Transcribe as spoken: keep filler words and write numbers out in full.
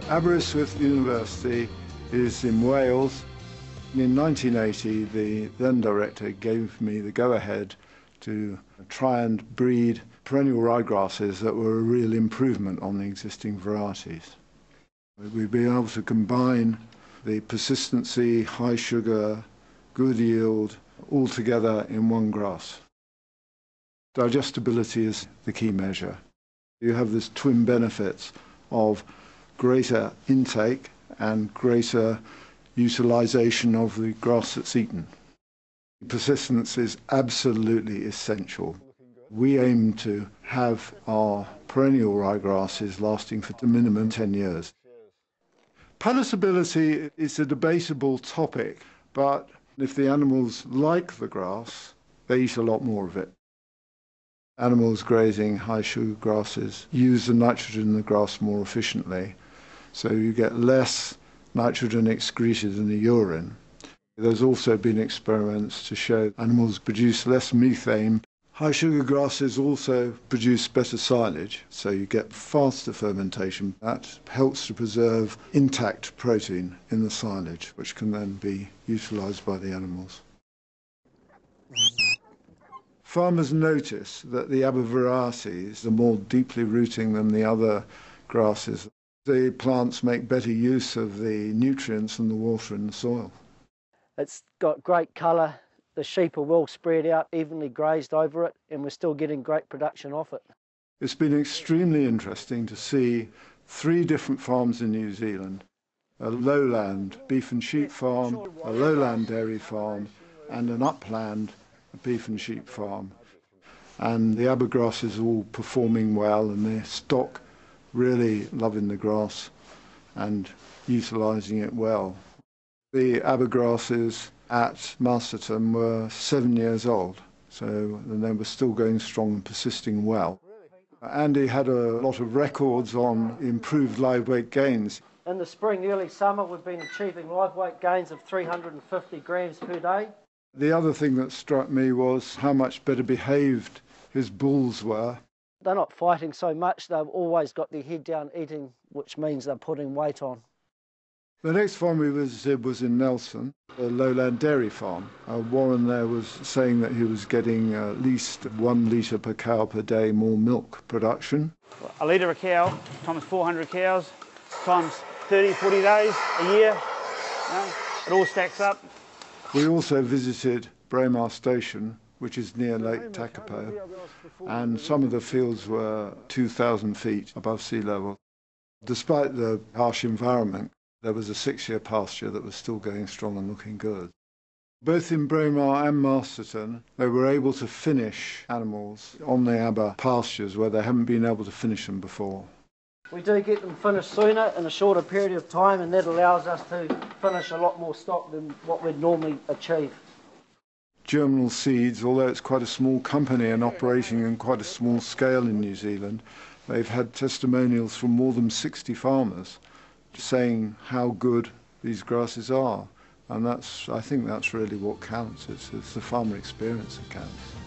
Aberystwyth University is in Wales. In nineteen eighty, the then director gave me the go-ahead to try and breed perennial ryegrasses that were a real improvement on the existing varieties. We've been able to combine the persistency, high sugar, good yield, all together in one grass. Digestibility is the key measure. You have this twin benefits of greater intake and greater utilisation of the grass that's eaten. Persistence is absolutely essential. We aim to have our perennial ryegrasses lasting for the minimum ten years. Palatability is a debatable topic, but if the animals like the grass, they eat a lot more of it. Animals grazing high sugar grasses use the nitrogen in the grass more efficiently, so you get less nitrogen excreted in the urine. There's also been experiments to show animals produce less methane. High sugar grasses also produce better silage, so you get faster fermentation. That helps to preserve intact protein in the silage, which can then be utilised by the animals. Farmers notice that the Aber varieties are more deeply rooting than the other grasses. The plants make better use of the nutrients and the water in the soil. It's got great colour, the sheep are well spread out, evenly grazed over it, and we're still getting great production off it. It's been extremely interesting to see three different farms in New Zealand: a lowland beef and sheep farm, a lowland dairy farm, and an upland beef and sheep farm. And the abergrasses are all performing well, and their stock really loving the grass and utilising it well. The abergrasses at Masterton were seven years old, so and they were still going strong and persisting well. Andy had a lot of records on improved live weight gains. In the spring, early summer, we've been achieving live weight gains of three hundred fifty grams per day. The other thing that struck me was how much better behaved his bulls were. They're not fighting so much, they've always got their head down eating, which means they're putting weight on. The next farm we visited was in Nelson, a lowland dairy farm. Uh, Warren there was saying that he was getting at least one litre per cow per day more milk production. A litre a cow times four hundred cows times thirty, forty days a year, you know, it all stacks up. We also visited Braemar Station, which is near Lake Takapo, and some of the fields were two thousand feet above sea level. Despite the harsh environment, there was a six-year pasture that was still going strong and looking good. Both in Braemar and Masterton, they were able to finish animals on the Aber pastures where they haven't been able to finish them before. We do get them finished sooner in a shorter period of time, and that allows us to finish a lot more stock than what we'd normally achieve. Germinal Seeds, although it's quite a small company and operating on quite a small scale in New Zealand, they've had testimonials from more than sixty farmers saying how good these grasses are. And that's, I think that's really what counts. It's, it's the farmer experience that counts.